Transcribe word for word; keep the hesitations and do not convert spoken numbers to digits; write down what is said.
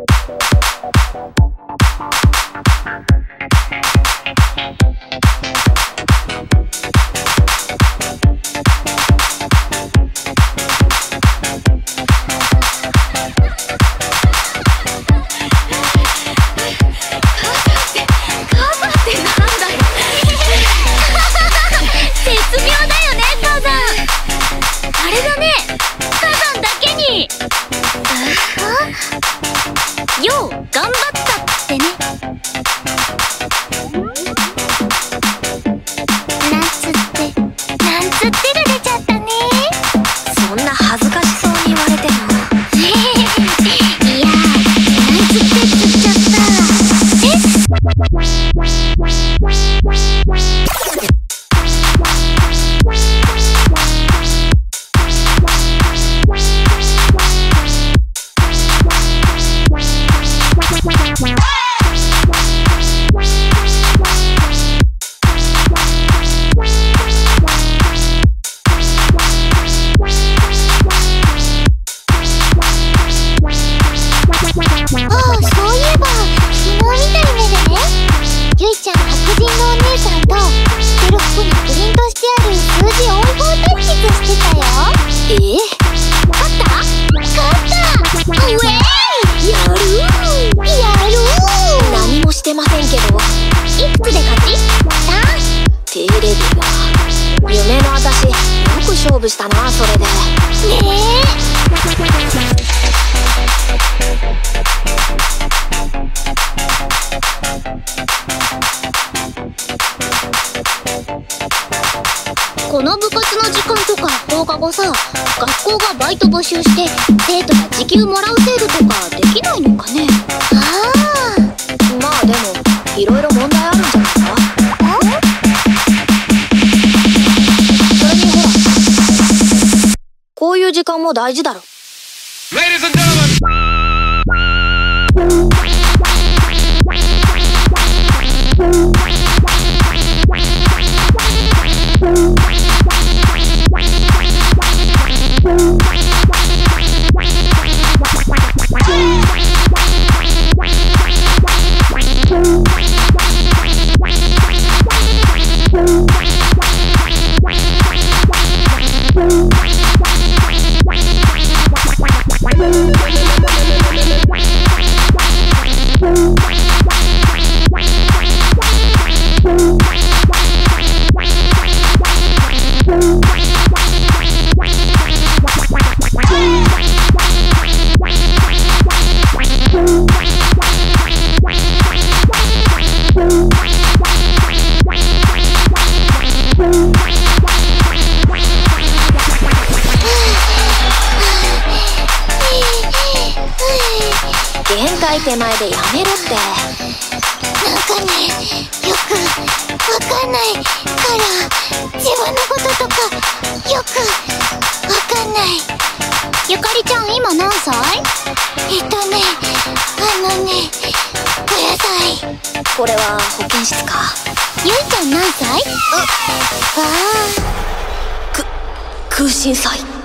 よう頑張ったってね。なんつってなんつってが出ちゃったね。 そんな恥ずかしそうに言われてもいやー、なんつってっつっちゃったえ勝負したな、それで。ねえ。この部活の時間とか放課後さ、学校がバイト募集して生徒が時給もらう制度とかできないのかね。ああ。 まあでもいろいろ問題あるんじゃないか。こういう時間も大事だろ。Ladies and gentlemen! 限界手前でやめろって。 なんかね、よくわかんないから自分のこととかよくわかんない。ゆかりちゃん今何歳？えっとね、あのね、ごさい。 これは保健室か。 ゆいちゃん何歳？あ、わあ。 く、空心菜。